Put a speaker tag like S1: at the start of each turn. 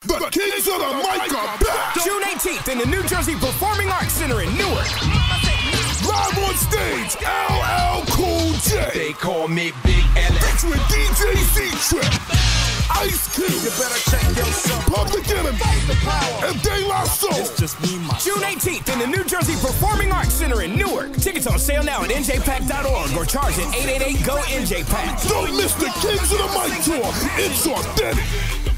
S1: The Kings of the Mic are back!
S2: June 18th in the New Jersey Performing Arts Center in Newark.
S1: Live on stage, LL Cool J.
S3: They call me Big L.
S1: Featuring DJ C-Trip, Ice Cube.
S3: You better check yourself.
S1: Public Enemy. And De La Soul.
S3: It's just me, my
S2: June 18th in the New Jersey Performing Arts Center in Newark. Tickets on sale now at njpack.org or charge at 888-GO-NJPACK.
S1: Don't miss the Kings of the Mic tour. It's authentic.